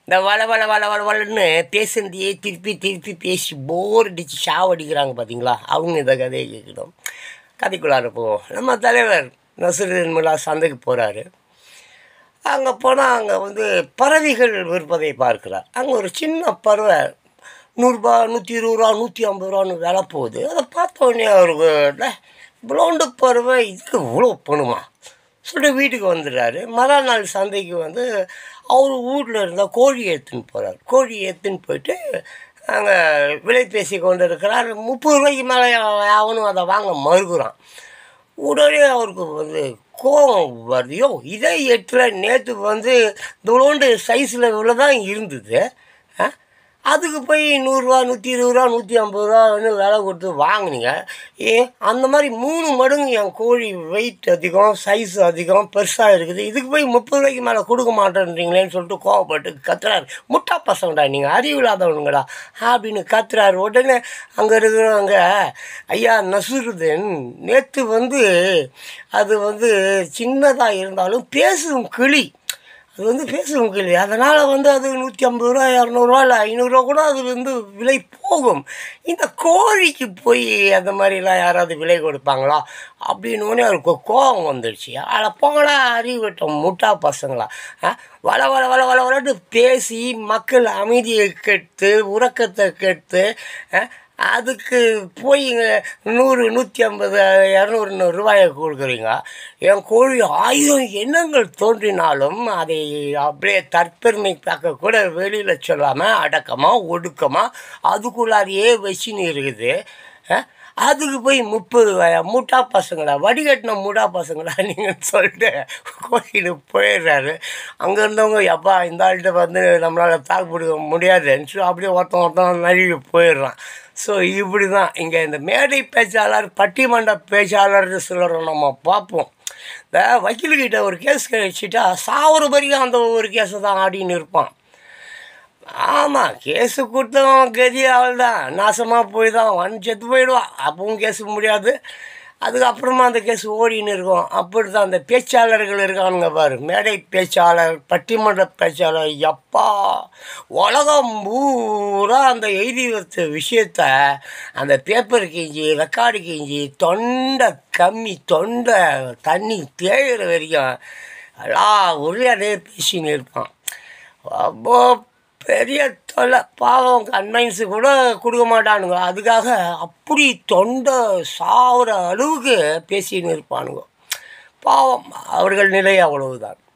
இந்த வள வள வள வள வளன்னு பேசுனதையே திருப்பி திருப்பி பேசி போர் அடித்து சாவடிக்கிறாங்க பார்த்தீங்களா, அவங்க இந்த கதையை கேட்கணும். கதைக்குள்ளார போவோம். நம்ம தலைவர் நசுருதீன் முல்லா சந்தைக்கு போகிறாரு. அங்கே போனால் அங்கே வந்து பறவைகள் விற்பதை பார்க்குறார். அங்கே ஒரு சின்ன பறவை நூறுரூபா, 120 ரூபா, 150 ரூபான்னு விலை போகுது. அதை பார்த்த உடனே அவருக்கு இவ்வளோண்டு பறவை இதுக்கு இவ்வளோ பண்ணுமா சொல்லிட்டு வீட்டுக்கு வந்துடுறாரு. நாள் சந்தைக்கு வந்து அவர் வீட்டில் இருந்தால் கோழி எடுத்துன்னு போகிறார். கோழி எடுத்துன்னு போயிட்டு அங்கே விலை பேசி கொண்டு இருக்கிறார். 30 ரூபாய்க்கு மேலே அவனும் அதை வாங்க மறுக்கிறான். உடனே அவருக்கு வந்து கோபம் வருது. இதே எட்டில் நேற்று வந்து இவ்வளோண்டு சைஸில் இவ்வளோ தான் இருந்தது, அதுக்கு போய் 100 ரூபா, 120 ரூபா, 150 ரூபான்னு விலை கொடுத்து வாங்கினீங்க. அந்த மாதிரி 3 மடங்கு என் கோழி வெயிட் அதிகம், சைஸ் அதிகம், பெருசாக இருக்குது, இதுக்கு போய் 30 ரூபாய்க்கு மேலே கொடுக்க மாட்டேன்றீங்களேன்னு சொல்லிட்டு கோவப்பட்டு கத்துறாரு. முட்டா பசங்கடா நீங்கள், அறிவில்லாதவனுங்கடா அப்படின்னு கத்துறாரு. உடனே அங்கே இருக்கிறவங்க, ஐயா நசுருதீன், நேற்று வந்து அது வந்து சின்னதாக இருந்தாலும் பேசும் கிளி, அது வந்து பேசும் கிளி, அதனால் வந்து அது 150 ரூபா, 200 ரூபா இல்லை 500 ரூபா கூட அது வந்து விலை போகும். இந்த கோழிக்கு போய் அந்த மாதிரிலாம் யாராவது விலை கொடுப்பாங்களா அப்படின்னு அவருக்கு கோபம் வந்துடுச்சு. அதை போங்களா அறிவிட்டோம் முட்டா பசங்களா, வள வள வள வள வளன்னு பேசி மக்கள் அமைதியை கெடுத்து உறக்கத்தை கெடுத்து அதுக்கு போய் 100, 150, 200 ரூபாயை கொடுக்குறீங்க. என் கோழி 1000 எண்ணங்கள் தோன்றினாலும் அதை அப்படியே தற்பெருமை பார்க்க கூட வெளியில் சொல்லாமல் அடக்கமாக ஒடுக்கமாக அதுக்குள்ளாரையே வச்சுன்னு இருக்குது. அதுக்கு போய் 30 ரூபாயா? முட்டா பசங்களா, வடிகட்டின முட்டா பசங்களா நீங்கள் சொல்லிட்டு கோழின்னு போயிடுறாரு. அங்கே இருந்தவங்க எப்பா இந்த ஆள்கிட்ட வந்து நம்மளால் தாக்கு பிடிக்க முடியாதுன்னு சொல்லி அப்படியே ஒருத்தன் நழுவி போயிடுறான். ஸோ இப்படி தான் இங்கே இந்த மேடை பேச்சாளர், பட்டிமன்ற பேச்சாளர்னு சொல்கிறோம். நம்ம பார்ப்போம், இந்த வக்கீல்கிட்ட ஒரு கேஸ் கழிச்சிட்டா சாவர வரைக்கும் அந்த ஒரு கேஸை தான் ஆடின்னு இருப்பான். ஆமாம், கேஸு கொடுத்தவன் கதி அவள் தான், நாசமாக போய் தான் செத்து போயிடுவான். அப்பவும் கேஸு முடியாது, அதுக்கப்புறமா அந்த கேஸ் ஓடின்னு இருக்கும். அப்படி தான் அந்த பேச்சாளர்கள் இருக்கானுங்க பாரு, மேடை பேச்சாளர், பட்டிமன்ற பேச்சாளர். எப்பா உலகம் பூரா அந்த எழுதி வச்ச விஷயத்த அந்த பேப்பர் கிஞ்சி ரெக்கார்டு கிஞ்சி தொண்டை கம்மி, தொண்டை தண்ணி தேயிற வரைக்கும் எல்லாம் உரையாடே பேசின்னு இருப்பான். அப்போ பெரிய தொல்லை, பாவம் கன்வைன்ஸு கூட கொடுக்க மாட்டானுங்க. அதுக்காக அப்படி தொண்டை சாகிற அளவுக்கு பேசின்னு இருப்பானுங்க. பாவம் அவர்கள் நிலை அவ்வளவுதான்.